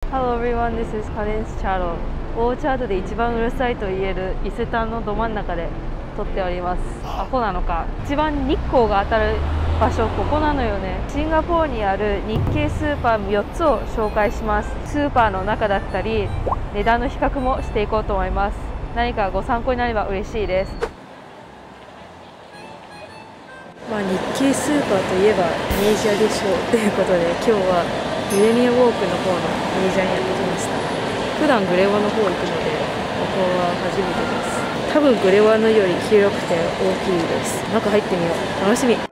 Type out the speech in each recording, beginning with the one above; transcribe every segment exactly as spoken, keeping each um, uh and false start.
Hello everyone, this is Karen's channel. オーチャードで一番うるさいと言える伊勢丹のど真ん中で撮っております。アホなのか。一番日光が当たる場所、ここなのよね。シンガポールにある日系スーパーよっつを紹介します。スーパーの中だったり、値段の比較もしていこうと思います。何かご参考になれば嬉しいです。まあ、日系スーパーといえばメジャーでしょうということで、今日はミレニアムウォークの方のメジャーにやってきました。普段グレワの方行くので、ここは初めてです。多分グレワのより広くて大きいです。中入ってみよう。楽しみ。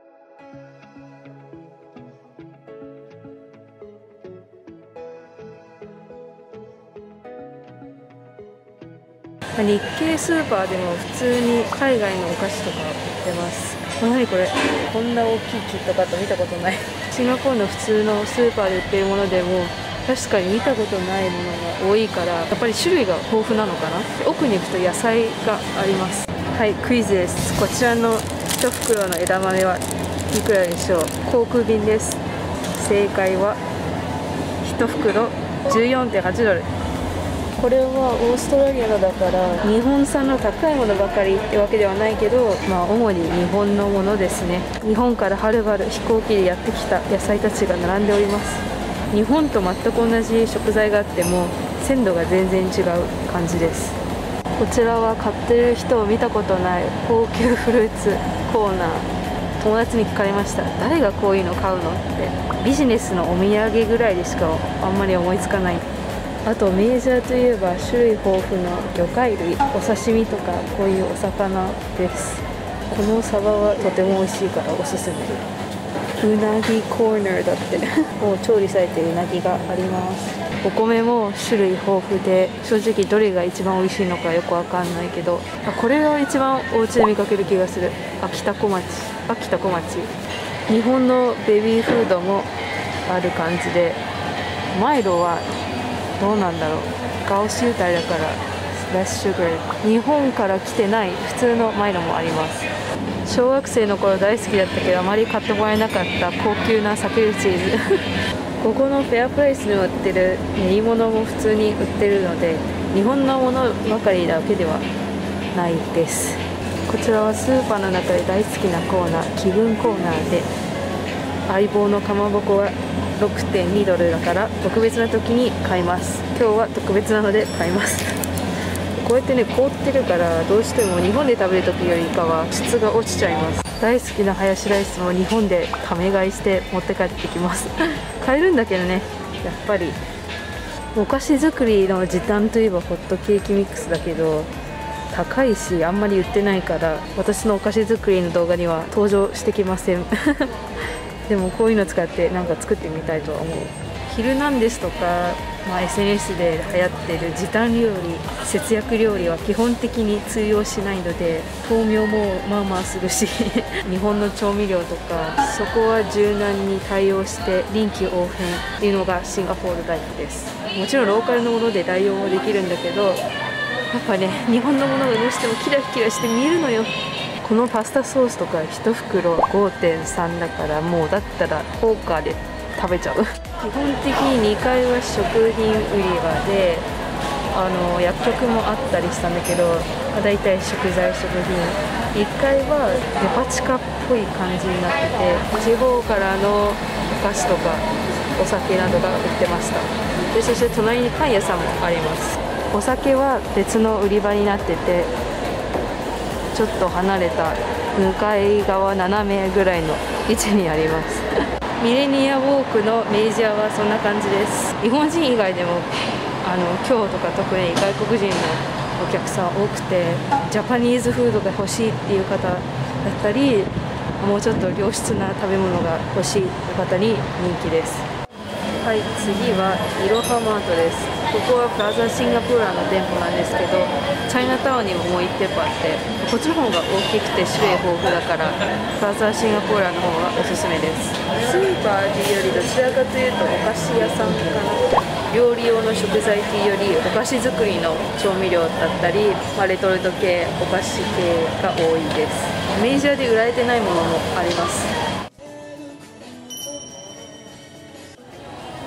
日系スーパーでも普通に海外のお菓子とか売ってます。何これ、こんな大きいキットカット見たことない。シンガポールの普通のスーパーで売ってるものでも確かに見たことないものが多いから、やっぱり種類が豊富なのかな。奥に行くと野菜があります。はい、クイズです。こちらのいち袋の枝豆はいくらでしょう。航空便です。正解はいち袋 じゅうよんてんはちドル。これはオーストラリアのだから日本産の高いものばかりってわけではないけど、まあ主に日本のものですね。日本からはるばる飛行機でやってきた野菜たちが並んでおります。日本と全く同じ食材があっても鮮度が全然違う感じです。こちらは買ってる人を見たことない高級フルーツコーナー。友達に聞かれました。誰がこういうの買うのって。ビジネスのお土産ぐらいでしかあんまり思いつかない。あとメジャーといえば種類豊富な魚介類、お刺身とかこういうお魚です。このサバはとても美味しいからおすすめ。うなぎコーナーだってもう調理されてるうなぎがあります。お米も種類豊富で、正直どれが一番美味しいのかよくわかんないけど、あ、これが一番お家で見かける気がする。秋田小町、秋田小町。日本のベビーフードもある感じで、マイロはどうなんだろう。ガオシュータイだからレスシュガー。日本から来てない普通のマイロもあります。小学生の頃大好きだったけどあまり買ってもらえなかった高級なサケルチーズここのフェアプライスに売ってる練り物も普通に売ってるので、日本のものばかりだけではないです。こちらはスーパーの中で大好きなコーナー、気分コーナーで、相棒のかまぼこはろくてんにドルだから特別な時に買います。今日は特別なので買いますこうやってね、凍ってるからどうしても日本で食べる時よりかは質が落ちちゃいます。大好きなハヤシライスも日本でため買いして持って帰ってきます買えるんだけどね、やっぱりお菓子作りの時短といえばホットケーキミックスだけど高いしあんまり売ってないから私のお菓子作りの動画には登場してきませんでもこういうの使ってなんか作ってみたいとは思う。ヒルナンデスとか、まあ、エスエヌエス で流行ってる時短料理、節約料理は基本的に通用しないので、豆苗もまあまあするし日本の調味料とかそこは柔軟に対応して臨機応変っていうのがシンガポールタイプです。もちろんローカルのもので代用もできるんだけど、やっぱね日本のものがどうしてもキラキラして見えるのよ。このパスタソースとかいち袋 ごてんさん だから、もうだったらポーカーで食べちゃう基本的ににかいは食品売り場で、あの薬局もあったりしたんだけど、まあ、だいたい食材食品。いっかいはデパ地下っぽい感じになってて、地方からのお菓子とかお酒などが売ってました。でそして隣にパン屋さんもあります。お酒は別の売り場になってて、ちょっと離れた向かい側斜めぐらいの位置にありますミレニアウォークのメジャーはそんな感じです。日本人以外でもあの今日とか特に外国人のお客さん多くて、ジャパニーズフードが欲しいっていう方だったり、もうちょっと良質な食べ物が欲しい方に人気です。はい、次はいろはマートです。ここはプラザシンガポールの店舗なんですけど、チャイナタウンにももういち店舗あって、こっちの方が大きくて種類豊富だから、プラザシンガポールの方がおすすめです。スーパーというよりどちらかというとお菓子屋さんかな。料理用の食材というよりお菓子作りの調味料だったり、まあ、レトルト系、お菓子系が多いです。メジャーで売られてないものもあります。こういっ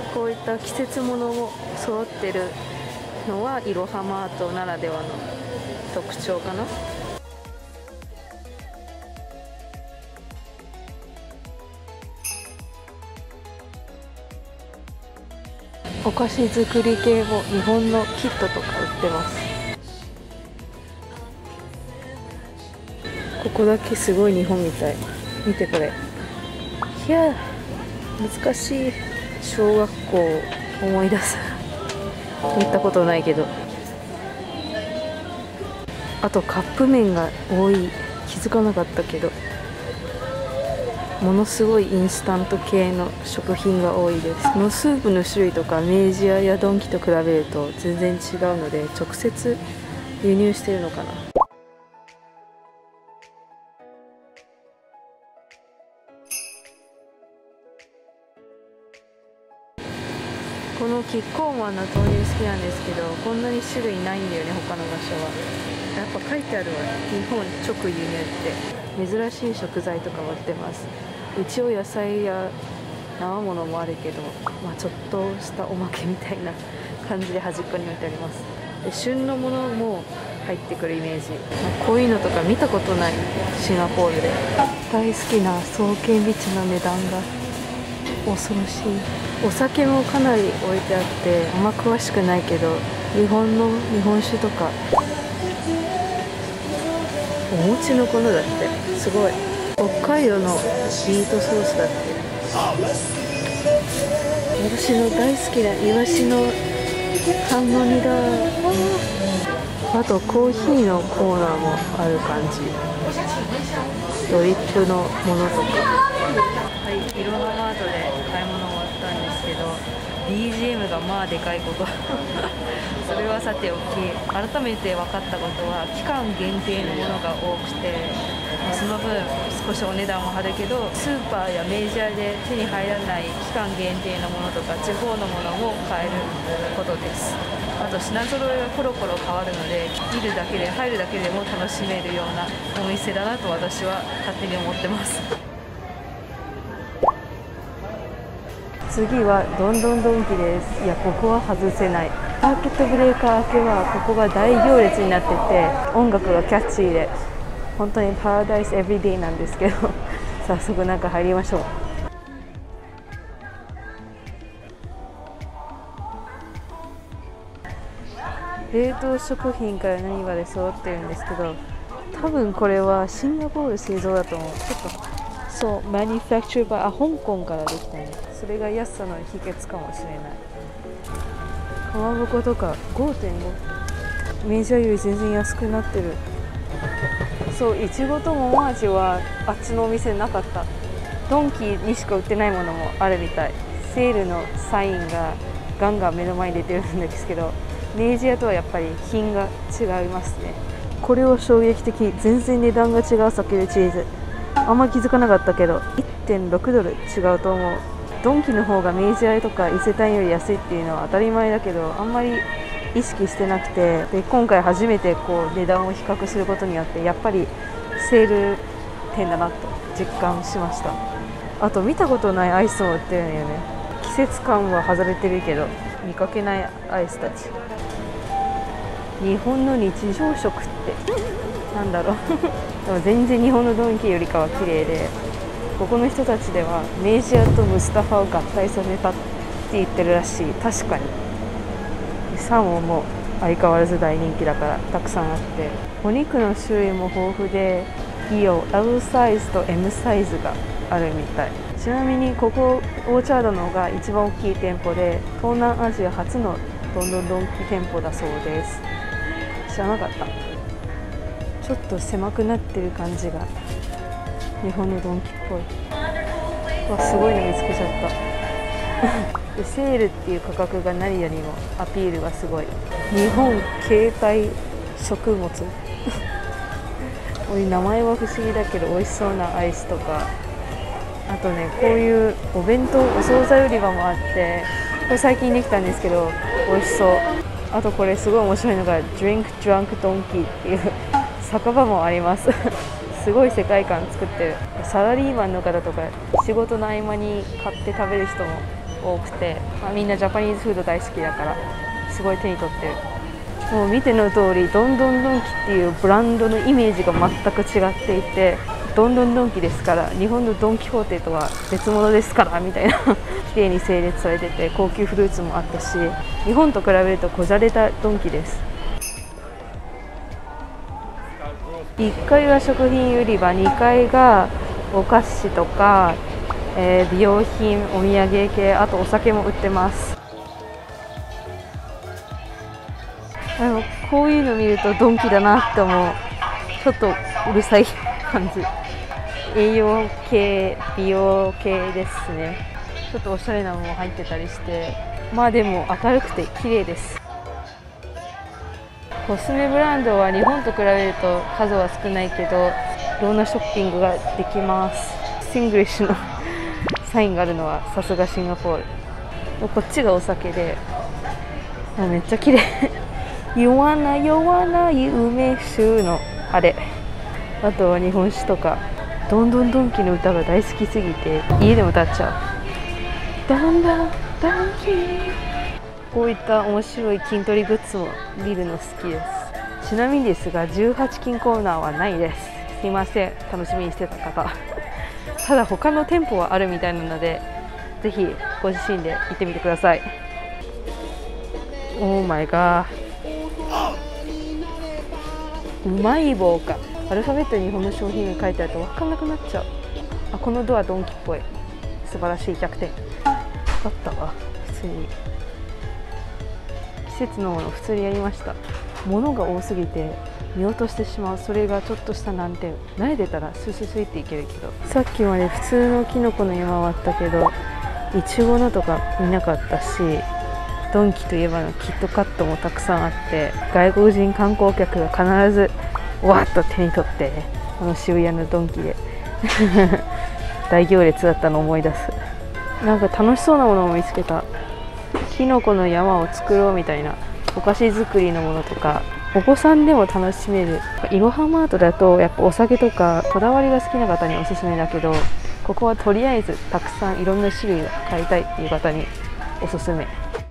った季節物も揃ってるのはいろはマートならではの特徴かな。お菓子作り系も日本のキットとか売ってます。ここだけすごい日本みたい。見てこれ。いや難しい。小学校を思い出す。行ったことないけど。あとカップ麺が多い。気づかなかったけど、ものすごいインスタント系の食品が多いです。このスープの種類とか明治屋やドンキと比べると全然違うので、直接輸入してるのかな。このキッコーマンの豆乳好きなんですけど、こんなに種類ないんだよね、他の場所は。やっぱ書いてあるわ、日本直輸入って。珍しい食材とかも売ってます。一応野菜や生ものもあるけど、まあ、ちょっとしたおまけみたいな感じで端っこに置いてあります。で旬のものも入ってくるイメージ。こういうのとか見たことない、シンガポールで。大好きな爽健ビチの値段が恐ろしい。お酒もかなり置いてあって、あんま詳しくないけど日本の日本酒とかお餅の粉だって。すごい。北海道のビートソースだって。私の大好きなイワシの半の煮だ。あとコーヒーのコーナーもある感じ。ドリップのものとか。はい、いろはマートで買い物終わったんですけど、 ビージーエム がまあでかいことそれはさておき、改めて分かったことは期間限定のものが多くて、その分少しお値段も張るけど、スーパーやメジャーで手に入らない期間限定のものとか地方のものも買えることです。あと品揃えがコロコロ変わるので、見るだけで入るだけでも楽しめるようなお店だなと私は勝手に思ってます。次はどんどんドンキです。いや、ここは外せない。サーキットブレーカー明けはここが大行列になってて、音楽がキャッチーで本当にパラダイスエブリデイなんですけど早速中入りましょう。冷凍食品から何まで揃ってるんですけど、多分これはシンガポール製造だと思う。ちょっとそう、マニファクチャーバー、あ、香港からできたね。それが安さの秘訣かもしれない。かまぼことか ごてんご、 メジャーより全然安くなってる。そう、いちごと桃味はあっちのお店なかった。ドンキにしか売ってないものもあるみたい。セールのサインがガンガン目の前に出てるんですけど、明治屋とはやっぱり品が違いますね。これは衝撃的。全然値段が違う。避けるチーズあんま気づかなかったけど いってんろくドル違うと思う。ドンキの方が明治屋とか伊勢丹より安いっていうのは当たり前だけど、あんまり意識してなくて、で今回初めてこう値段を比較することによって、やっぱりセール店だなと実感しました。あと見たことないアイスも売ってるんだよね。季節感は外れてるけど見かけないアイスたち。日本の日常食ってなんだろうでも全然日本のドンキよりかは綺麗で、ここの人たちでは明治屋とムスタファを合体させたって言ってるらしい。確かにサーモンも相変わらず大人気だからたくさんあって、お肉の種類も豊富で、イオ L サイズと エム サイズがあるみたい。ちなみにここオーチャードのが一番大きい店舗で、東南アジア初のドンドンドンキ店舗だそうです。知らなかった。ちょっと狭くなってる感じが日本のドンキっぽい。わ、すごいの見つけちゃったでセールっていう価格が何よりもアピールがすごい。日本携帯食物こういう名前は不思議だけど美味しそうなアイスとか、あとね、こういうお弁当お惣菜売り場もあって、これ最近できたんですけど美味しそう。あとこれすごい面白いのが Drink Drunk Donkey っていう酒場もありますすごい世界観作ってる。サラリーマンの方とか仕事の合間に買って食べる人も多くて、まあ、みんなジャパニーズフード大好きだからすごい手に取ってる。もう見ての通りドンドンドンキっていうブランドのイメージが全く違っていて、ドンドンドンキですから日本のドン・キホーテとは別物ですからみたいな綺麗に整列されてて、高級フルーツもあったし、日本と比べるとこじゃれたドンキです。いっかいは食品売り場、にかいがお菓子とか、えー、美容品、お土産系、あとお酒も売ってます。あのこういうの見るとドンキだなって思う。ちょっとうるさい感じ。栄養系、美容系ですね。ちょっとおしゃれなもの入ってたりして、まあでも明るくて綺麗です。コスメブランドは日本と比べると数は少ないけど、いろんなショッピングができます。シングリッシュのサインがあるのはさすがシンガポール。こっちがお酒で、もうめっちゃ綺麗。弱な弱ない梅酒のあれ、あとは日本酒とか、どんどんドンキの歌が大好きすぎて家でも歌っちゃう。どんどんドンキ。こういった面白い筋トレグッズも見るの好きです。ちなみにですがじゅうはち金コーナーはないです。すいません、楽しみにしてた方。ただ他の店舗はあるみたいなので、ぜひご自身で行ってみてください。オーマイガー、うまい棒か。アルファベットに日本の商品が書いてあると分かんなくなっちゃう。あ、このドアドンキっぽい。素晴らしいひゃくてん。だったわ。普通に季節のもの普通にやりました。物が多すぎて見落としてしまう。それがちょっとした難点。慣れてたらスススイっていけるけど、さっきまで普通のキノコの山はあったけどいちごのとか見なかったし、ドンキといえばのキットカットもたくさんあって、外国人観光客が必ずわっと手に取ってこの渋谷のドンキで大行列だったのを思い出す。なんか楽しそうなものを見つけた。キノコの山を作ろうみたいなお菓子作りのものとか、お子さんでも楽しめる。いろはマートだとやっぱお酒とかこだわりが好きな方におすすめだけど、ここはとりあえずたくさんいろんな種類が買いたいっていう方におすすめ。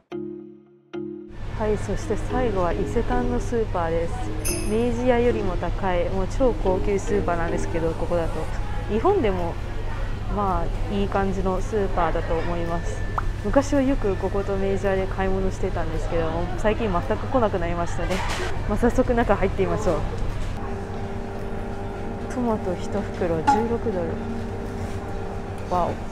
はい、そして最後は伊勢丹のスーパーです。明治屋よりも高い、もう超高級スーパーなんですけど、ここだと日本でもまあいい感じのスーパーだと思います。昔はよくここと明治屋で買い物してたんですけども、最近全く来なくなりましたね。まあ、早速中入ってみましょう。トマトいち袋じゅうろくドル。わお。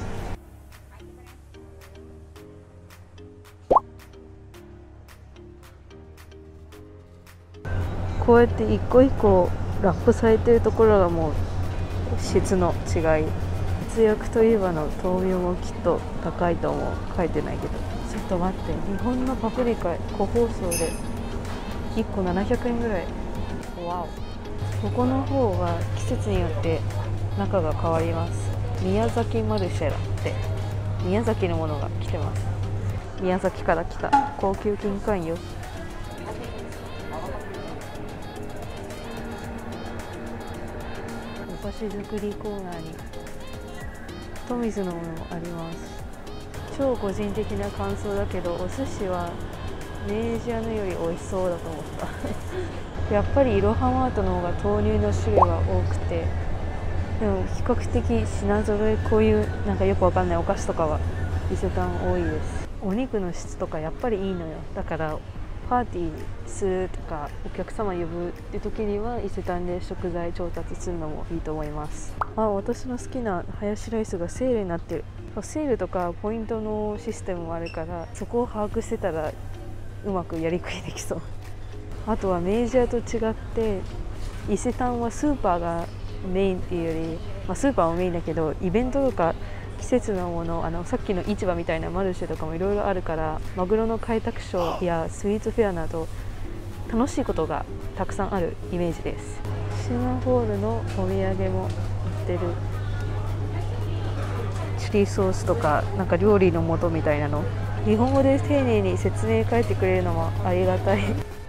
こうやって一個一個ラップされてるところがもう質の違い。節約といえばの豆苗もきっと高いと思う。書いてないけど。ちょっと待って、日本のパプリカ個包装でいっこななひゃくえんぐらい。わお。ここの方は季節によって中が変わります。宮崎マルシェラって宮崎のものが来てます。宮崎から来た高級金柑よ。お菓子作りコーナーにトミズのものもあります。超個人的な感想だけど、お寿司は明治屋のより美味しそうだと思ったやっぱりいろはマートの方が豆乳の種類が多くて、でも比較的品揃え、こういうなんかよくわかんないお菓子とかは伊勢丹多いです。お肉の質とかやっぱりいいのよ。だからパーティーするとかお客様呼ぶって時には伊勢丹で食材調達するのもいいと思います。あ、私の好きなハヤシライスがセールになってる。セールとかポイントのシステムもあるから、そこを把握してたらうまくやりくりできそう。あとは明治屋と違って伊勢丹はスーパーがメインっていうより、まあ、スーパーもメインだけどイベントとか季節のもの、あのさっきの市場みたいなマルシェとかもいろいろあるから、マグロの開拓ショーやスイーツフェアなど楽しいことがたくさんあるイメージです。シンガポールのお土産も売ってる。チリソースとかなんか料理の素みたいなの、日本語で丁寧に説明書いてくれるのもありがたい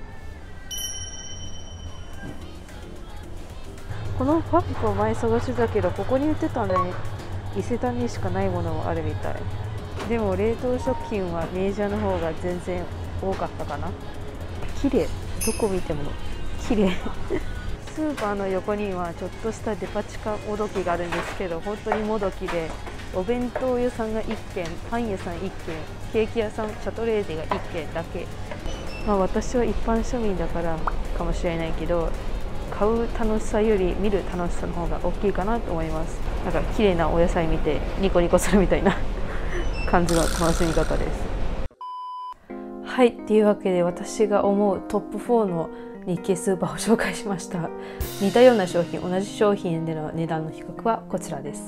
このパックを前探してたけどここに売ってたんだね。伊勢丹にしかないものもあるみたい。 でも冷凍食品はメジャーの方が全然多かったかな。綺麗、どこ見ても綺麗スーパーの横にはちょっとしたデパ地下もどきがあるんですけど、本当にもどきで、お弁当屋さんがいっけん、パン屋さんいっけん、ケーキ屋さん、シャトレーゼがいっけんだけ。まあ私は一般庶民だからかもしれないけど、買う楽しさより見る楽しさの方が大きいかなと思います。なんか綺麗なお野菜見てニコニコするみたいな感じの楽しみ方です。はい、っていうわけで私が思うトップフォーの日系スーパーを紹介しました。似たような商品、同じ商品での値段の比較はこちらです。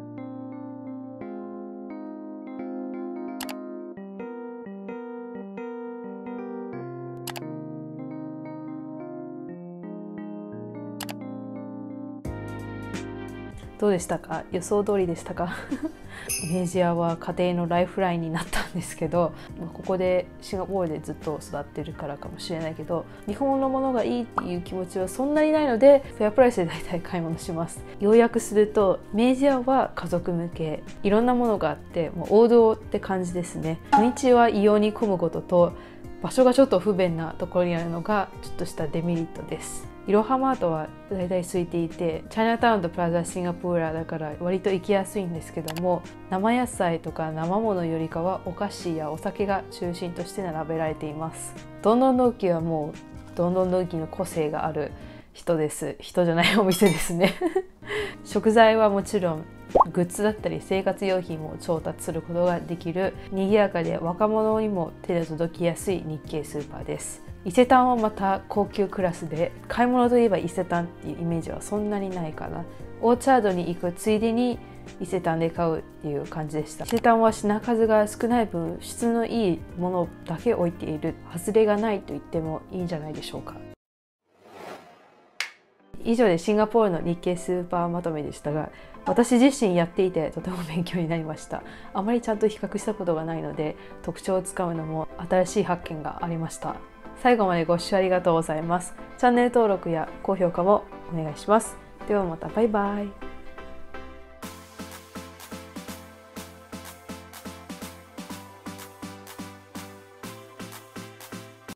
どうでしたか？予想通りでしたか？メジャーは家庭のライフラインになったんですけど、ここでシンガポールでずっと育ってるからかもしれないけど、日本のものがいいっていう気持ちはそんなにないので、フェアプライスで大体買い物します。要約すると、メジャーは家族向け、いろんなものがあってもう王道って感じですね。土日は異様に混むことと、場所がちょっと不便なところにあるのがちょっとしたデメリットです。イロハマートはだいたい空いていて、チャイナタウンとプラザシンガポーラだから割と行きやすいんですけども、生野菜とか生ものよりかはお菓子やお酒が中心として並べられています。ドンドンドンキはもうドンドンドンキの個性がある人です。人じゃないお店ですね食材はもちろんグッズだったり生活用品も調達することができる賑やかで若者にも手で届きやすい日系スーパーです。伊勢丹はまた高級クラスで、買い物といえば伊勢丹っていうイメージはそんなにないかな。オーチャードに行くついでに伊勢丹で買うっていう感じでした。伊勢丹は品数が少ない分、質のいいものだけ置いている、外れがないと言ってもいいんじゃないでしょうか。以上でシンガポールの日系スーパーまとめでしたが、私自身やっていてとても勉強になりました。あまりちゃんと比較したことがないので、特徴をつかむのも新しい発見がありました。最後までご視聴ありがとうございます。チャンネル登録や高評価もお願いします。ではまた、バイバイ。